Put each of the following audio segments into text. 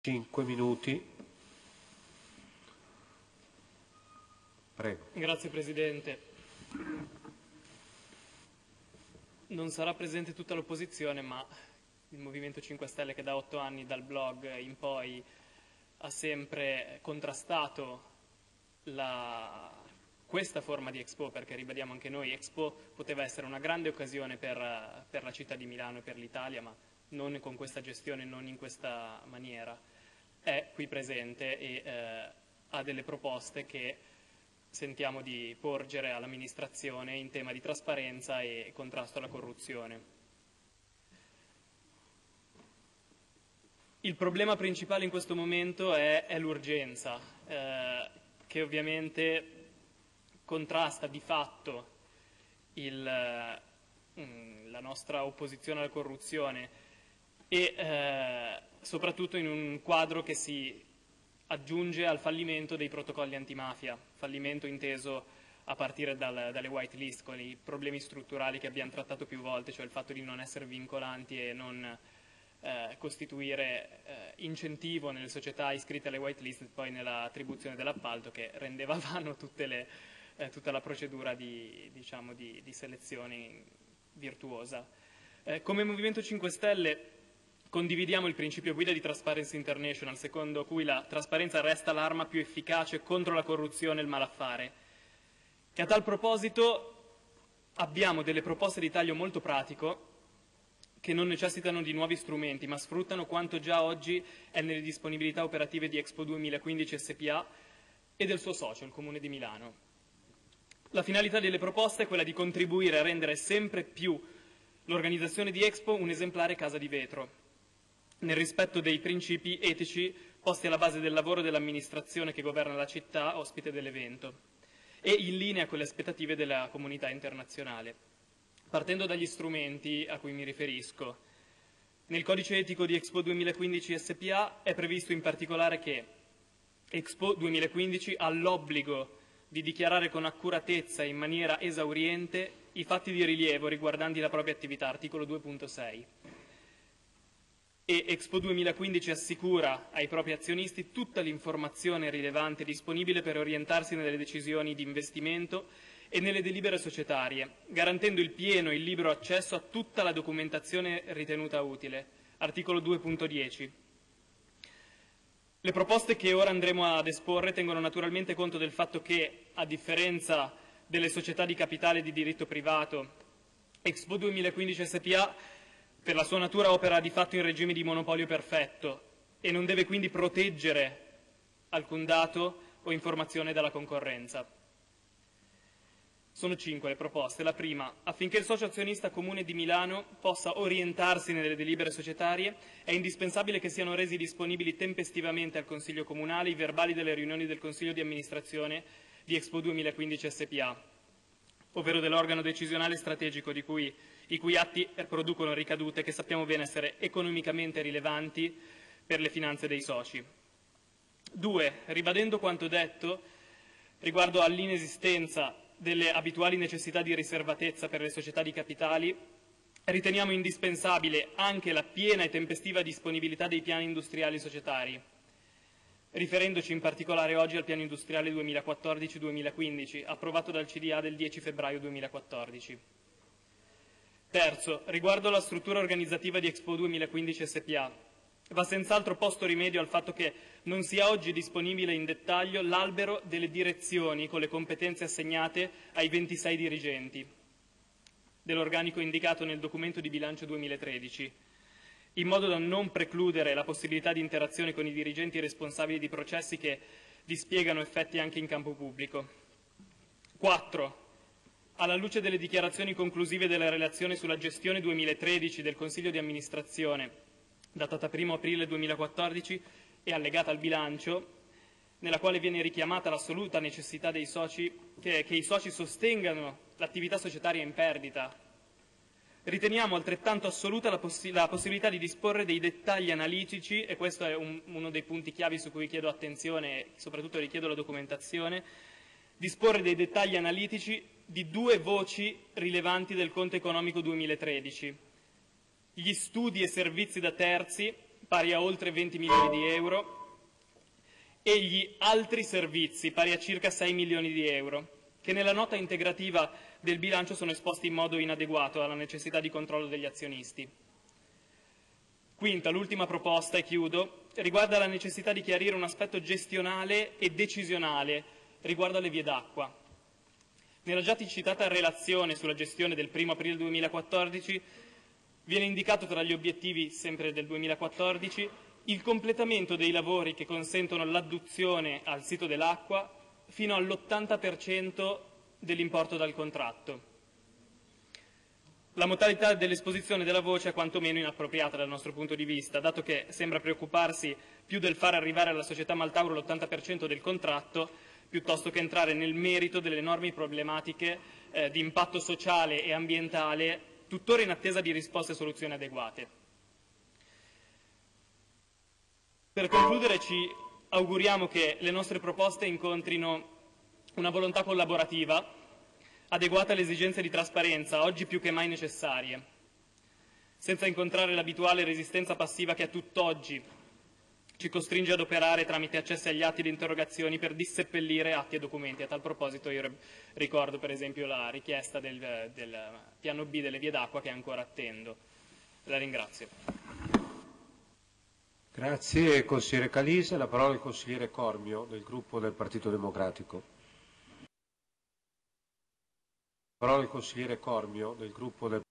5 minuti. Prego. Grazie Presidente. Non sarà presente tutta l'opposizione, ma il Movimento 5 Stelle, che da 8 anni dal blog in poi ha sempre contrastato questa forma di Expo, perché ribadiamo anche noi, Expo poteva essere una grande occasione per la città di Milano e per l'Italia, ma non con questa gestione, non in questa maniera. È qui presente e ha delle proposte che sentiamo di porgere all'amministrazione in tema di trasparenza e contrasto alla corruzione. Il problema principale in questo momento è l'urgenza, che ovviamente contrasta di fatto la nostra opposizione alla corruzione e soprattutto in un quadro che si aggiunge al fallimento dei protocolli antimafia, fallimento inteso a partire dalle white list, con i problemi strutturali che abbiamo trattato più volte, cioè il fatto di non essere vincolanti e non costituire incentivo nelle società iscritte alle white list, poi nell'attribuzione dell'appalto, che rendeva vano tutta la procedura di selezione virtuosa. Come Movimento 5 Stelle condividiamo il principio guida di Transparency International, secondo cui la trasparenza resta l'arma più efficace contro la corruzione e il malaffare. E a tal proposito abbiamo delle proposte di taglio molto pratico che non necessitano di nuovi strumenti, ma sfruttano quanto già oggi è nelle disponibilità operative di Expo 2015 SpA e del suo socio, il Comune di Milano. La finalità delle proposte è quella di contribuire a rendere sempre più l'organizzazione di Expo un esemplare casa di vetro, nel rispetto dei principi etici posti alla base del lavoro dell'amministrazione che governa la città ospite dell'evento e in linea con le aspettative della comunità internazionale. Partendo dagli strumenti a cui mi riferisco, nel codice etico di Expo 2015 SpA è previsto in particolare che Expo 2015 ha l'obbligo di dichiarare con accuratezza e in maniera esauriente i fatti di rilievo riguardanti la propria attività, articolo 2.6. E Expo 2015 assicura ai propri azionisti tutta l'informazione rilevante disponibile per orientarsi nelle decisioni di investimento e nelle delibere societarie, garantendo il pieno e il libero accesso a tutta la documentazione ritenuta utile, articolo 2.10. Le proposte che ora andremo ad esporre tengono naturalmente conto del fatto che, a differenza delle società di capitale di diritto privato, Expo 2015 SpA per la sua natura opera di fatto in regime di monopolio perfetto e non deve quindi proteggere alcun dato o informazione dalla concorrenza. Sono 5 le proposte. La prima: affinché il socio azionista Comune di Milano possa orientarsi nelle delibere societarie, è indispensabile che siano resi disponibili tempestivamente al Consiglio Comunale i verbali delle riunioni del Consiglio di amministrazione di Expo 2015 SpA, ovvero dell'organo decisionale strategico i cui atti producono ricadute che sappiamo bene essere economicamente rilevanti per le finanze dei soci. 2. Ribadendo quanto detto riguardo all'inesistenza delle abituali necessità di riservatezza per le società di capitali, riteniamo indispensabile anche la piena e tempestiva disponibilità dei piani industriali societari, riferendoci in particolare oggi al piano industriale 2014-2015, approvato dal CDA del 10 febbraio 2014. Terzo, riguardo alla struttura organizzativa di Expo 2015 SpA, va senz'altro posto rimedio al fatto che non sia oggi disponibile in dettaglio l'albero delle direzioni con le competenze assegnate ai 26 dirigenti dell'organico indicato nel documento di bilancio 2013, in modo da non precludere la possibilità di interazione con i dirigenti responsabili di processi che dispiegano effetti anche in campo pubblico. 4. Alla luce delle dichiarazioni conclusive della relazione sulla gestione 2013 del Consiglio di amministrazione, datata 1 aprile 2014 e allegata al bilancio, nella quale viene richiamata l'assoluta necessità dei soci che i soci sostengano l'attività societaria in perdita, riteniamo altrettanto assoluta la possibilità di disporre dei dettagli analitici, e questo è uno dei punti chiavi su cui chiedo attenzione e soprattutto richiedo la documentazione, disporre dei dettagli analitici di 2 voci rilevanti del conto economico 2013: gli studi e servizi da terzi pari a oltre 20 milioni di euro, e gli altri servizi, pari a circa 6 milioni di euro, che nella nota integrativa del bilancio sono esposti in modo inadeguato alla necessità di controllo degli azionisti. Quinta, l'ultima proposta, e chiudo, riguarda la necessità di chiarire un aspetto gestionale e decisionale riguardo alle vie d'acqua. Nella già citata relazione sulla gestione del 1° aprile 2014 viene indicato tra gli obiettivi, sempre del 2014, il completamento dei lavori che consentono l'adduzione al sito dell'acqua fino all'80% dell'importo dal contratto. La modalità dell'esposizione della voce è quantomeno inappropriata dal nostro punto di vista, dato che sembra preoccuparsi più del far arrivare alla società Maltauro l'80% del contratto, piuttosto che entrare nel merito delle enormi problematiche di impatto sociale e ambientale, tuttora in attesa di risposte e soluzioni adeguate. Per concludere, ci auguriamo che le nostre proposte incontrino una volontà collaborativa adeguata alle esigenze di trasparenza, oggi più che mai necessarie, senza incontrare l'abituale resistenza passiva che a tutt'oggi ci costringe ad operare tramite accessi agli atti di interrogazioni per disseppellire atti e documenti. A tal proposito io ricordo per esempio la richiesta del piano B delle vie d'acqua che ancora attendo. La ringrazio. Grazie consigliere Calise. La parola al consigliere Cormio del gruppo del Partito Democratico. La parola al consigliere Cormio del gruppo del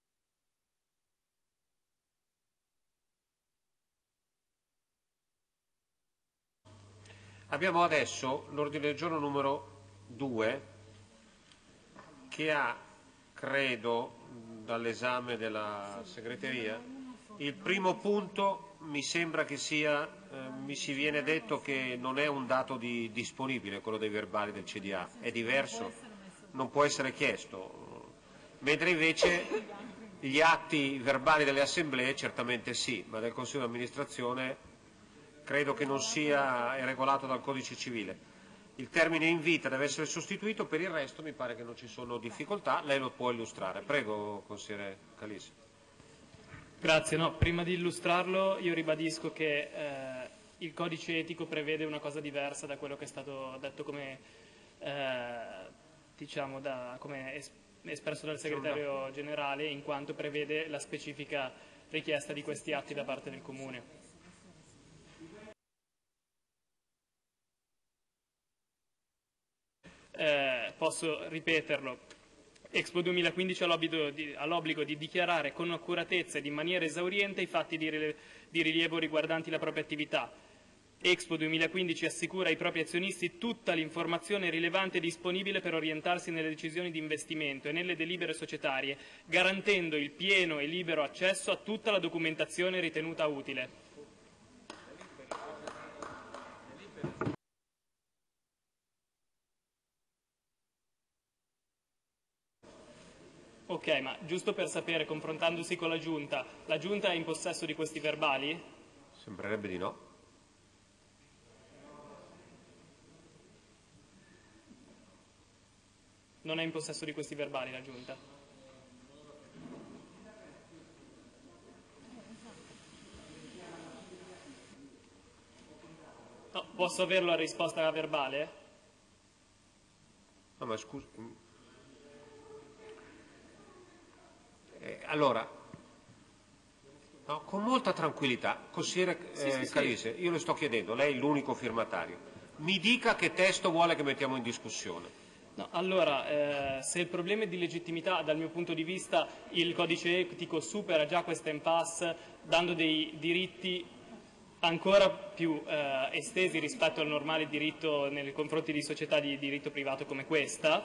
Abbiamo adesso l'ordine del giorno numero 2 che ha, credo, dall'esame della segreteria, il primo punto mi sembra che sia, mi si viene detto che non è un dato disponibile, quello dei verbali del CDA, è diverso, non può essere chiesto, mentre invece gli atti verbali delle assemblee certamente sì, ma del Consiglio di amministrazione credo che non sia regolato dal Codice Civile. Il termine invita deve essere sostituito, per il resto mi pare che non ci sono difficoltà, lei lo può illustrare. Prego, consigliere Calise. Grazie. No, prima di illustrarlo io ribadisco che il codice etico prevede una cosa diversa da quello che è stato detto come, diciamo, come espresso dal segretario generale, in quanto prevede la specifica richiesta di questi atti da parte del Comune. Posso ripeterlo. Expo 2015 ha l'obbligo di dichiarare con accuratezza ed in maniera esauriente i fatti di rilievo riguardanti la propria attività. Expo 2015 assicura ai propri azionisti tutta l'informazione rilevante e disponibile per orientarsi nelle decisioni di investimento e nelle delibere societarie, garantendo il pieno e libero accesso a tutta la documentazione ritenuta utile. Ok, ma giusto per sapere, confrontandosi con la Giunta è in possesso di questi verbali? Sembrerebbe di no. Non è in possesso di questi verbali la Giunta? No, posso averlo a risposta verbale? No, ma scusi. Allora, no, con molta tranquillità, consigliere Calise, io le sto chiedendo, lei è l'unico firmatario, mi dica che testo vuole che mettiamo in discussione. No, allora, se il problema è di legittimità, dal mio punto di vista il codice etico supera già questa impasse dando dei diritti ancora più estesi rispetto al normale diritto nei confronti di società di diritto privato come questa,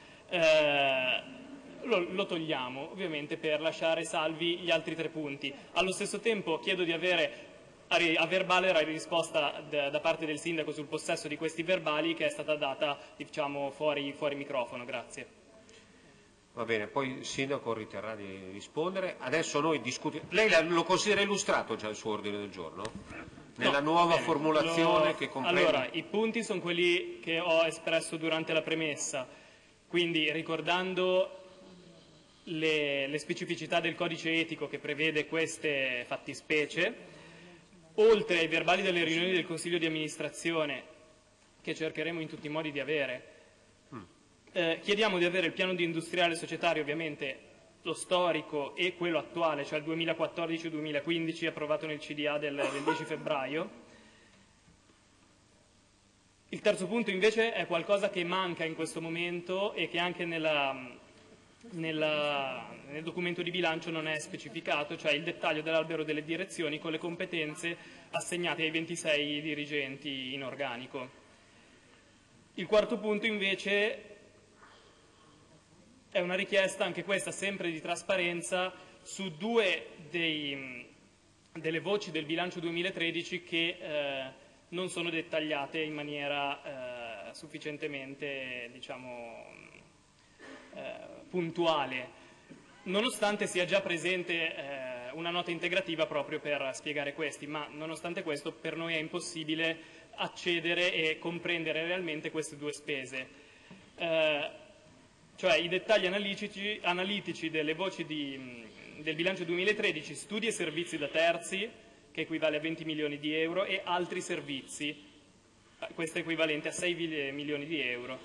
lo togliamo ovviamente per lasciare salvi gli altri 3 punti. Allo stesso tempo chiedo di avere a verbale la risposta da parte del sindaco sul possesso di questi verbali che è stata data, diciamo, fuori microfono. Grazie. Va bene, poi il sindaco riterrà di rispondere. Adesso noi discutiamo. Lei lo considera illustrato già il suo ordine del giorno? Nella nuova formulazione che comprende? Allora, i punti sono quelli che ho espresso durante la premessa, quindi ricordando le specificità del codice etico che prevede queste fattispecie, oltre ai verbali delle riunioni del Consiglio di amministrazione, che cercheremo in tutti i modi di avere, chiediamo di avere il piano di industriale societario, ovviamente lo storico e quello attuale, cioè il 2014-2015, approvato nel CDA del 10 febbraio. Il terzo punto invece è qualcosa che manca in questo momento e che anche nel documento di bilancio non è specificato, cioè il dettaglio dell'albero delle direzioni con le competenze assegnate ai 26 dirigenti in organico. Il quarto punto invece è una richiesta, anche questa sempre di trasparenza, su due delle voci del bilancio 2013 che non sono dettagliate in maniera sufficientemente, puntuale, nonostante sia già presente una nota integrativa proprio per spiegare questi, ma nonostante questo per noi è impossibile accedere e comprendere realmente queste due spese. Cioè i dettagli analitici delle voci del bilancio 2013, studi e servizi da terzi, che equivale a 20 milioni di euro, e altri servizi, questo è equivalente a 6 milioni di euro.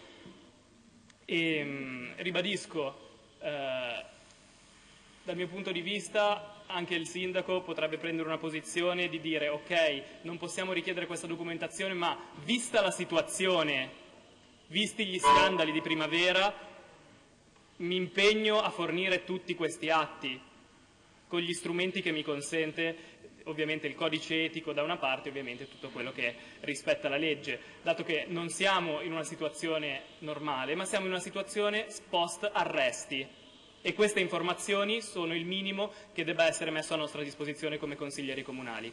E ribadisco, dal mio punto di vista, anche il sindaco potrebbe prendere una posizione di dire ok, non possiamo richiedere questa documentazione, ma vista la situazione, visti gli scandali di primavera, mi impegno a fornire tutti questi atti con gli strumenti che mi consente ovviamente il codice etico da una parte, ovviamente tutto quello che rispetta la legge, dato che non siamo in una situazione normale, ma siamo in una situazione post arresti e queste informazioni sono il minimo che debba essere messo a nostra disposizione come consiglieri comunali.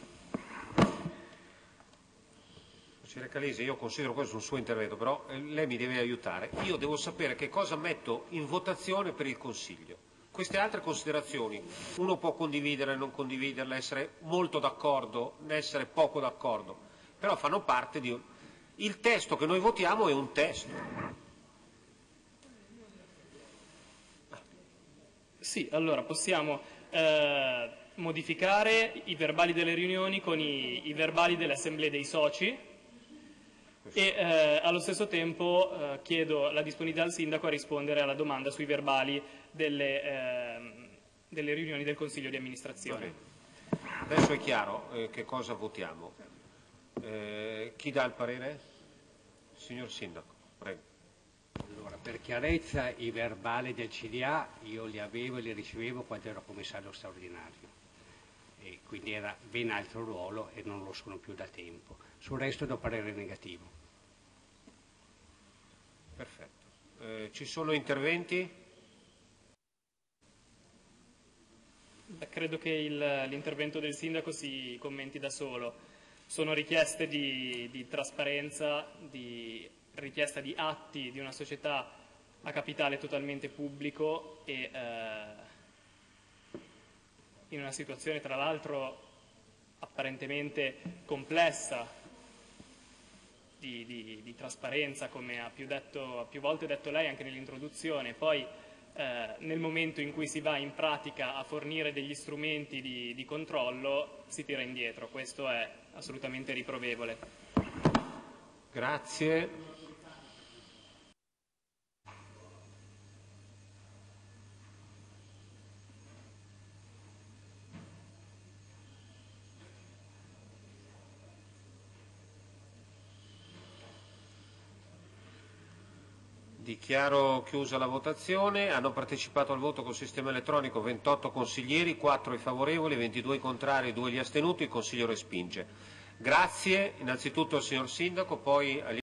Consigliere Calesi, io considero questo un suo intervento, però lei mi deve aiutare. Io devo sapere che cosa metto in votazione per il Consiglio. Queste altre considerazioni, uno può condividere, non condividerle, essere molto d'accordo, essere poco d'accordo, però fanno parte di... Il testo che noi votiamo è un testo. Sì, allora possiamo modificare i verbali delle riunioni con i verbali delle assemblee dei soci e allo stesso tempo chiedo la disponibilità al sindaco a rispondere alla domanda sui verbali delle riunioni del Consiglio di amministrazione. Adesso è chiaro che cosa votiamo. Chi dà il parere? Signor Sindaco, prego. Allora, per chiarezza, i verbali del CDA io li avevo e li ricevevo quando ero commissario straordinario e quindi era ben altro ruolo e non lo sono più da tempo. Sul resto do parere negativo. Perfetto. Ci sono interventi? Credo che l'intervento del sindaco si commenti da solo. Sono richieste di trasparenza, di richiesta di atti di una società a capitale totalmente pubblico e in una situazione tra l'altro apparentemente complessa di trasparenza, come ha più volte detto lei anche nell'introduzione. Poi nel momento in cui si va in pratica a fornire degli strumenti di controllo si tira indietro. Questo è assolutamente riprovevole. Grazie. Dichiaro chiusa la votazione. Hanno partecipato al voto col sistema elettronico 28 consiglieri, 4 i favorevoli, 22 i contrari, 2 gli astenuti. Il Consiglio respinge. Grazie innanzitutto al signor Sindaco, poi agli